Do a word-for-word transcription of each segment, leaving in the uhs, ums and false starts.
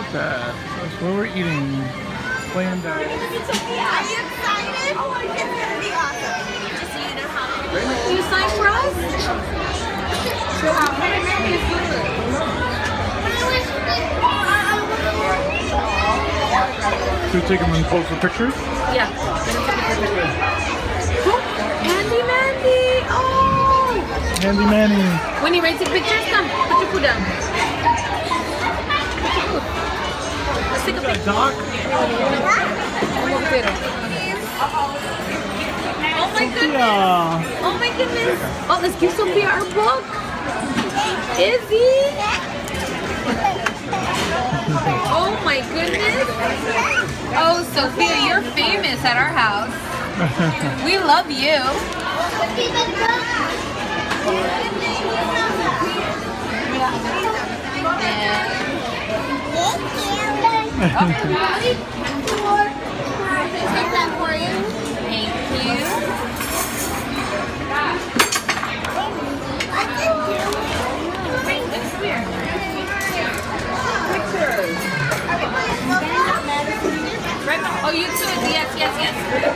at that. That's where we're eating. Playing that. Are you excited? Oh, it's gonna be awesome. Just so you know how to do it. You sign for us? Should we take them and pose for pictures? Yeah. Handy Mandy! Oh! Handy Manny. When you ready to take pictures, come. Put your food down. Let's take a picture. Doc? Oh my goodness! Yeah. Oh my goodness! Oh, let's give Sophia our book! Izzy! Oh my goodness! Oh, Sophia, you're famous at our house. We love you. Take that for you. Thank you. Oh, you too. Yes, yes, yes.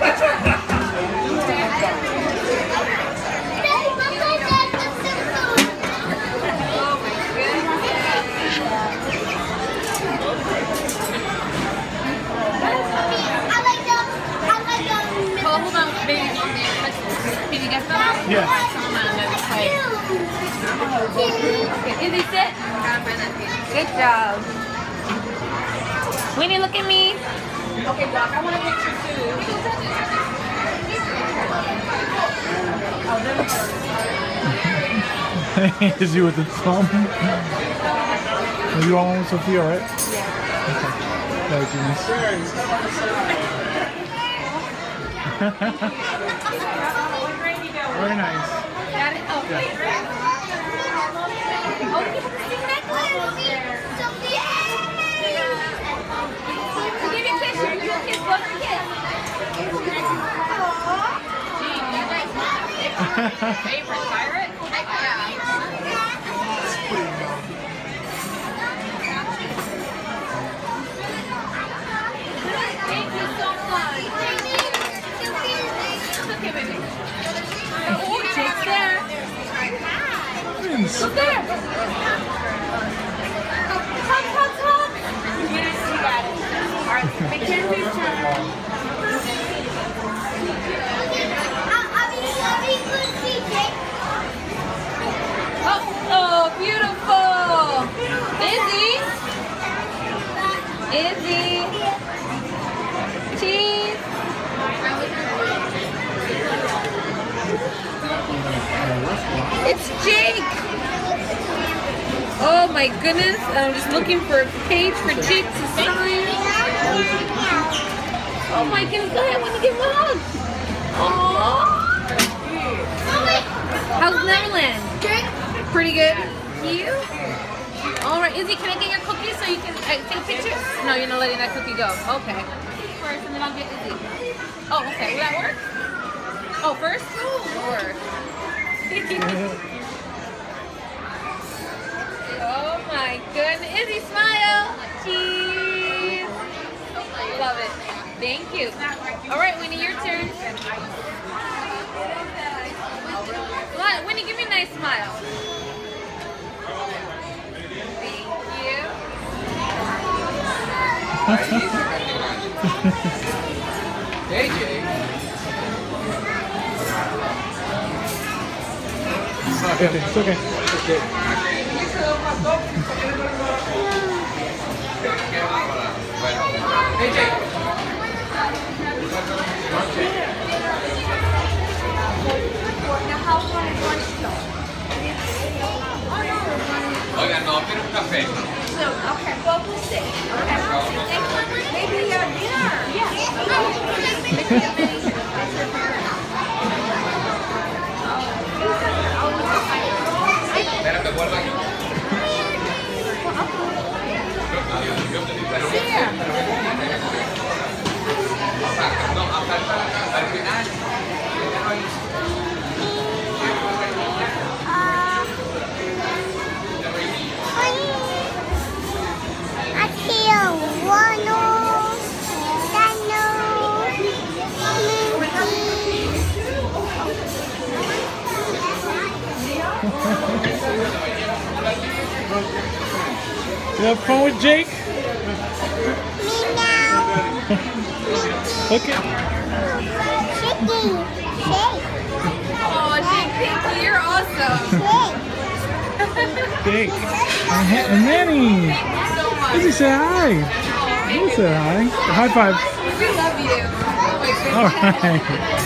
Oh, hold on, baby. Can you get them? Yeah. Okay, Izzy, sit. Good job. Winnie, look at me. Okay, Doc, I want a picture too. Is you with the thumb? Are you all on with Sophia, right? Yeah. Okay. That was nice. Very nice. Got it? Oh, Yeah. Oh, you have the necklace. Give me a kiss. Give me a kiss. Go for a kiss. Favorite pirate? Yeah. Thank you so much. Okay, baby. Oh, Jake's there. Look there. Come, come, come. Yes, you got it. All right, make your picture. Oh, oh, beautiful. Izzy. Izzy. Cheese. It's Jake. Oh my goodness. I'm just looking for a page for Jake to sign. Oh my goodness. Go ahead. I want to give him a hug. Aww. How's Neverland? Pretty good. You? Alright, Izzy, can I get your cookies so you can uh, take a picture? No, you're not letting that cookie go. Okay. First, and then I'll get Izzy. Oh, okay. Will that work? Oh, first? Lord. Oh my goodness. Izzy, smile. Cheese. Love it. Thank you. Alright, Winnie, your turn. Winnie, give me a nice smile. Thank you. Hey, Jake. It's okay. It's okay. Okay. Hey, Jake. Oigan, no, quiero un café. So, okay, well, we'll see. Okay. Maybe uh, dinner. Yeah. Espera, que vuelva aquí. No, hasta al final. I feel. You have fun with Jake? Okay. Oh, Jake, thank you. You're awesome. Jake. And Manny. Thank you so much. Izzy, say hi. You say hi. High five. We love you. Oh my goodness. All right.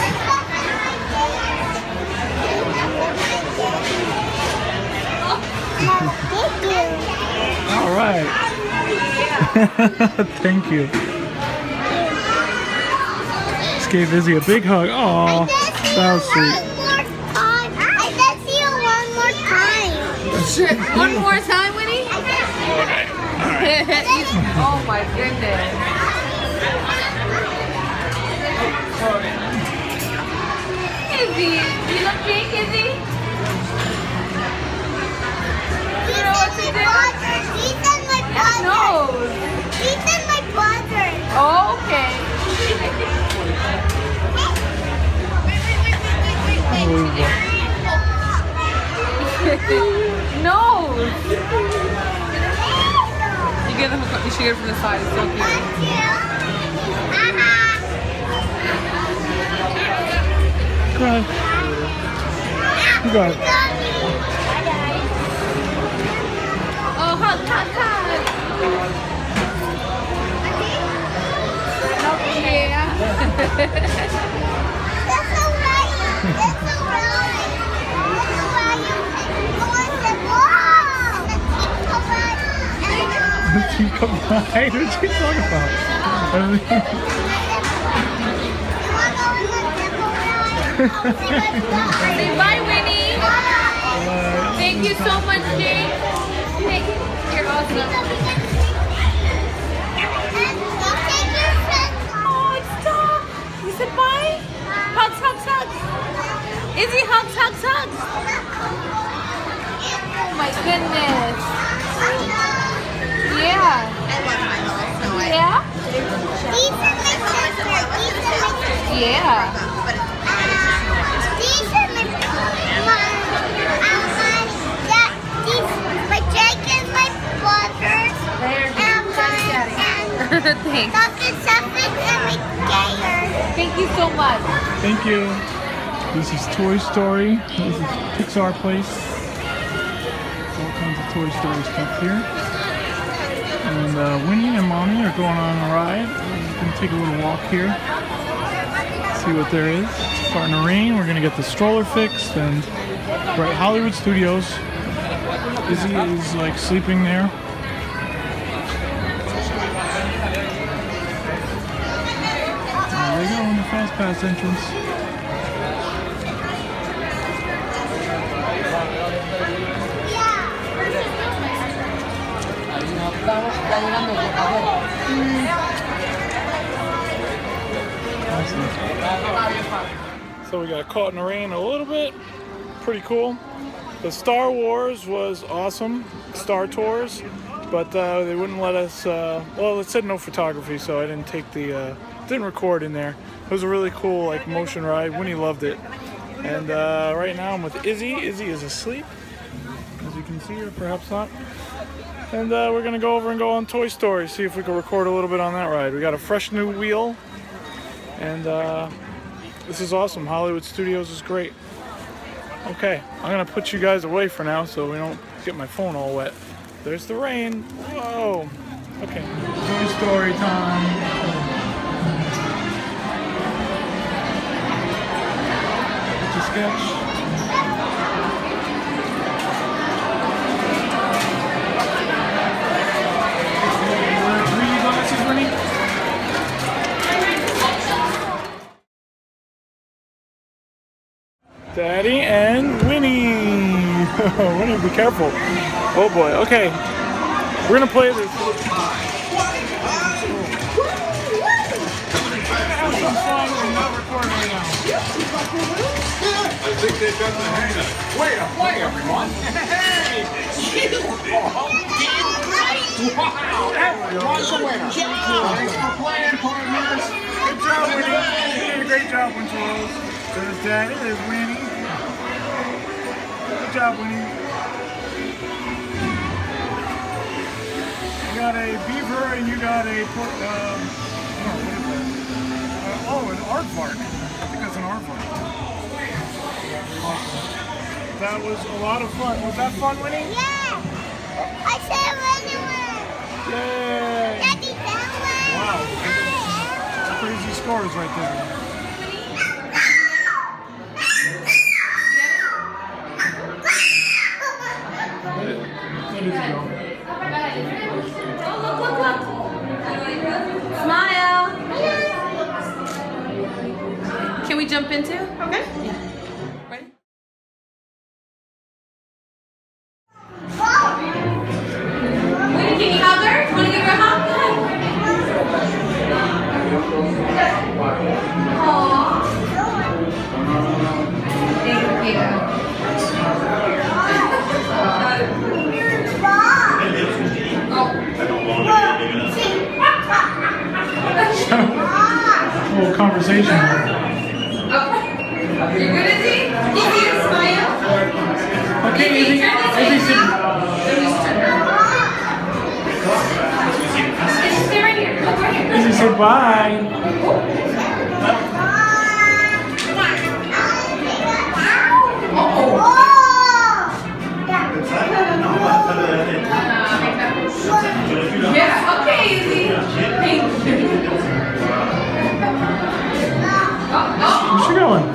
All right. Thank you. Just gave Izzy a big hug. Oh, that was sweet. One more time, Winnie? Okay. All right. Oh my goodness. Izzy, you love Jake, Izzy? You know what to do? No. Oh, okay. No. You get them. You should get it from the side. It's so cute. Go ahead. You got it. Oh, hug, hug, hug. Yeah. Teacup ride? What are you talking about? Say bye, Winnie. Bye. Thank you so much, Jake. Hey, you're awesome. Oh, stop. You said bye? Hugs, hugs, hugs. Izzy, hugs, hugs, hugs. Oh my goodness. Yeah. Yeah? Yeah. Thanks. Thank you so much. Thank you. This is Toy Story. This is Pixar Place. All kinds of Toy Story stuff here. And uh, Winnie and Mommy are going on a ride. We're going to take a little walk here. See what there is. It's starting to rain. We're going to get the stroller fixed. And we're at Hollywood Studios. Izzy is like sleeping there. There they go in the Fast Pass entrance. So we got caught in the rain a little bit. Pretty cool. The Star Wars was awesome. Star Tours. But uh, they wouldn't let us, uh, well, it said no photography, so I didn't take the, uh, didn't record in there. It was a really cool like motion ride. Winnie loved it. And uh, right now I'm with Izzy. Izzy is asleep, as you can see, or perhaps not. And uh, we're gonna go over and go on Toy Story, see if we can record a little bit on that ride. We got a fresh new wheel, and uh, this is awesome. Hollywood Studios is great. Okay, I'm gonna put you guys away for now so we don't get my phone all wet. There's the rain. Whoa. Okay. Toy Story time. It's a sketch. Daddy and Winnie. Winnie, be careful. Oh boy. Okay. We're gonna play this. Have some fun. We're not recording right now. I think they've got the hang of it. Way to play, everyone. Hey! Wow! Everyone's a winner. Thanks for playing, partners. Good job, Winnie. You did a great job, Winchell. There's Daddy, there's Winnie. Good job, Winnie. got a beaver and you got a pork. Um, no, what is that? Uh, oh, an aardvark. I think that's an aardvark. Awesome. That was a lot of fun. Was that fun, Winnie? Yeah. I said anywhere. Yay! Daddy, that way. Wow. Crazy scores right there. Look, look, look. Smile. Can we jump into? Okay. Yeah. Ready? Wait, can you hug her? You want to give her a hug? Aww. Thank you. A little conversation. Okay. You're good, Izzy? Izzy, smile. Okay, Izzy. Izzy, sit. Izzy, stay right here. Look right here. Izzy, say bye. Yeah, okay, Izzy. Thank you. Where's she going?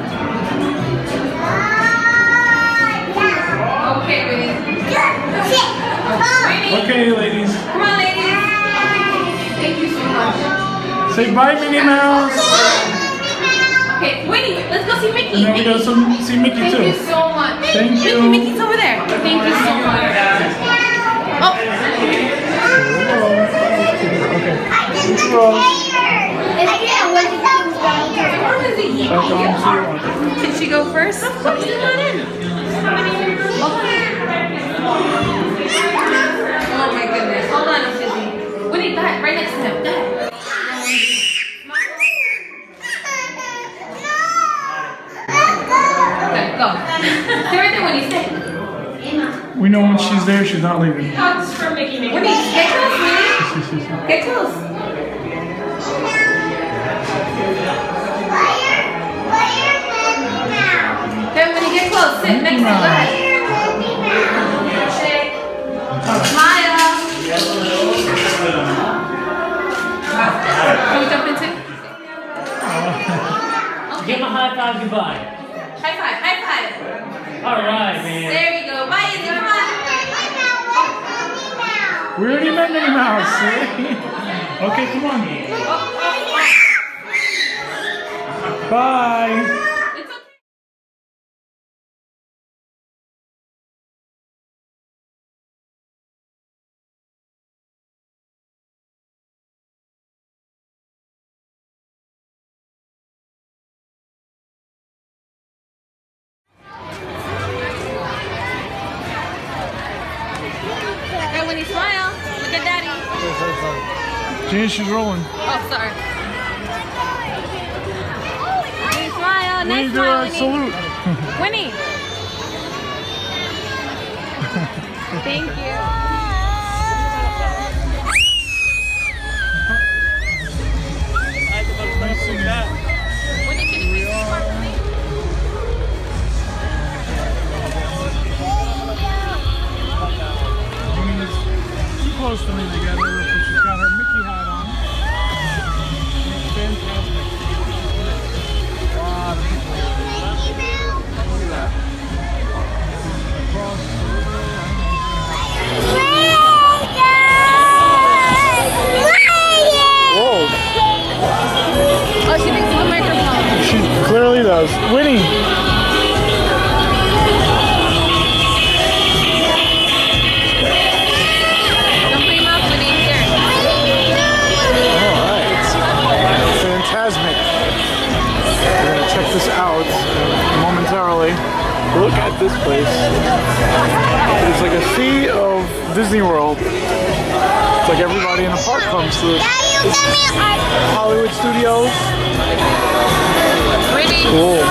Okay, Winnie. Winnie. Okay, ladies. Come on, ladies. Thank you so much. Say bye, Minnie Mouse. Okay, Winnie, let's go see Mickey. And then we go some, see Mickey Thank too. you so much. Thank you. Mickey, Mickey's over there. Thank you so much. Oh. Okay. Miss Rose. Can she go first? Come on in. Okay. Oh my goodness. Hold on, Izzy. Winnie, that right next to him. That. Okay, go. Stay right there, Winnie. Stay. We know when she's there, she's not leaving. Hugs from Mickey. Winnie, get close, Winnie. Get close. Okay, Winnie, get close. Sit next to him. Go ahead. Smile. Can we jump into? Okay. Give him a high five goodbye. High five, high five. All right, man. There we go. Bye, Izzy. Come on. We already met Minnie Mouse. Okay, come on. Oh, oh, Bye. oh. It's okay. Okay, Winnie, smile. Look at Daddy. Gee, she's rolling. Oh, sorry. Winnie, smile. Winnie, Nice do a smile, Winnie. salute. Winnie. Thank you. Nice singing. Winnie, can you please this part for me? Winnie's too close to me together, but she's got her Mickey hat on. It's fantastic. A lot of people. Look at that. Across the river. Whoa. Oh, she thinks it's a microphone. She clearly does. Winnie. Don't put your mouth, Winnie. Here. Alright. Fantasmic. We're going to check this out momentarily. Look at this place. It's like a sea of Disney World. It's like everybody in the park comes to this. This Hollywood Studios. Winnie. Cool.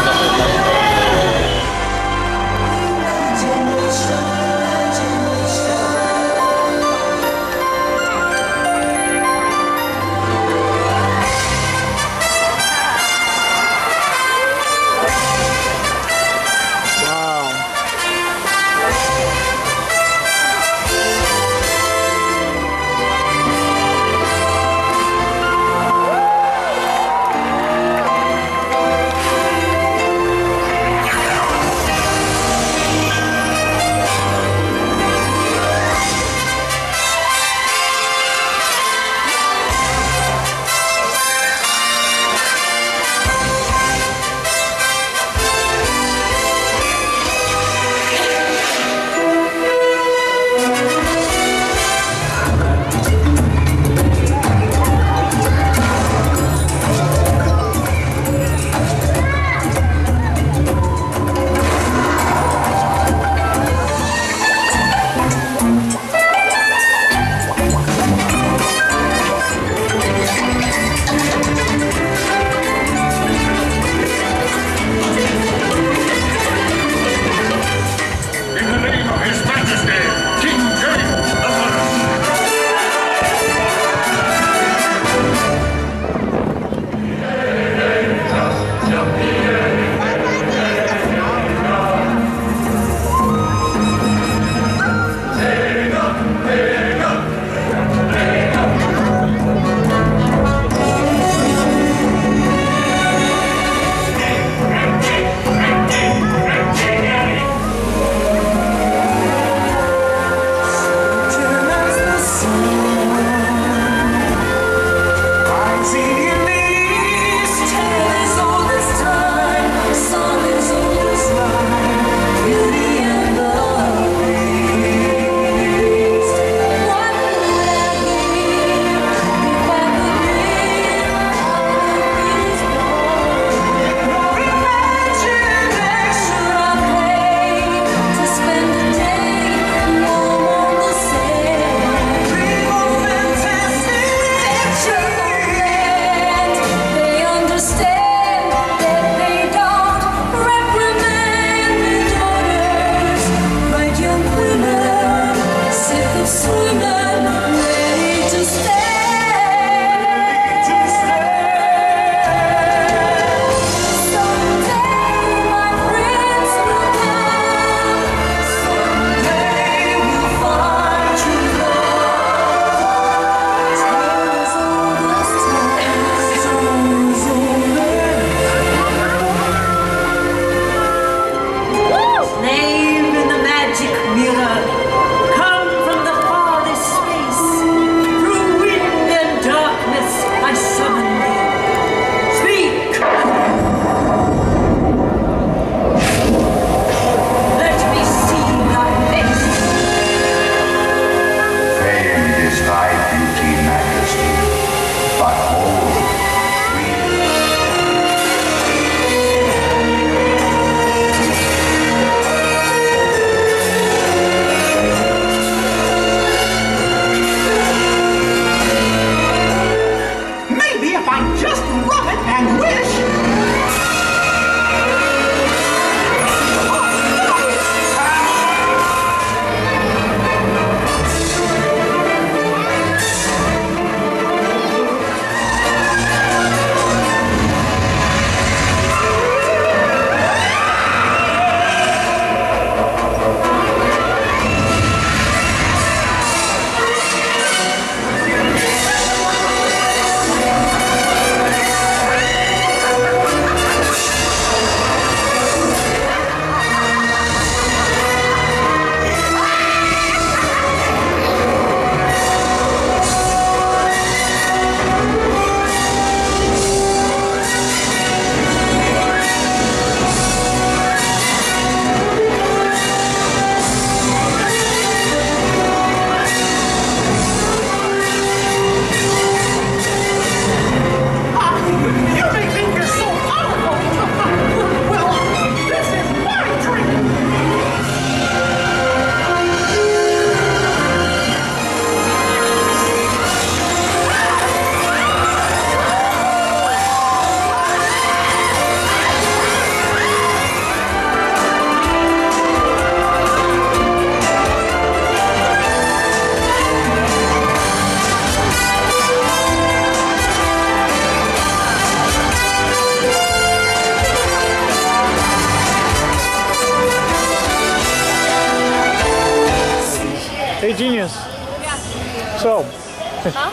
Genius. So, Huh?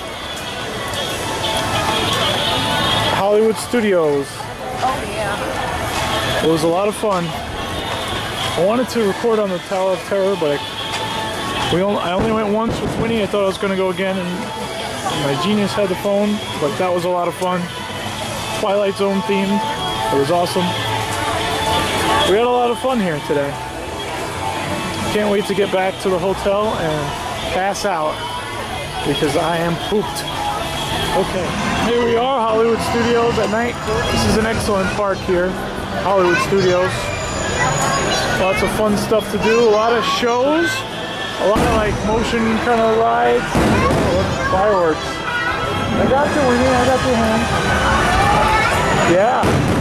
Hollywood Studios. Oh yeah. It was a lot of fun. I wanted to record on the Tower of Terror, but I, we only, I only went once with Winnie. I thought I was going to go again, and my Genius had the phone, but that was a lot of fun. Twilight Zone themed. It was awesome. We had a lot of fun here today. Can't wait to get back to the hotel and pass out because I am pooped. Okay, here we are, Hollywood Studios at night. This is an excellent park here, Hollywood Studios. Lots of fun stuff to do, a lot of shows, a lot of like motion kind of rides. Oh, fireworks. I got you, Winnie, I got your hand. Yeah.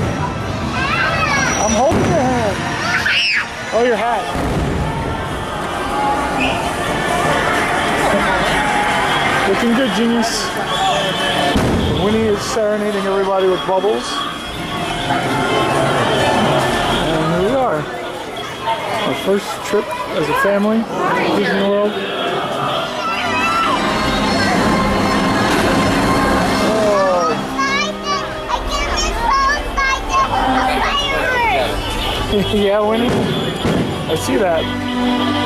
I'm holding your hand. Oh, your hat. Looking good, Genius. Winnie is serenading everybody with bubbles. And here we are. Our first trip as a family to Disney World. Oh. Yeah, Winnie? I see that.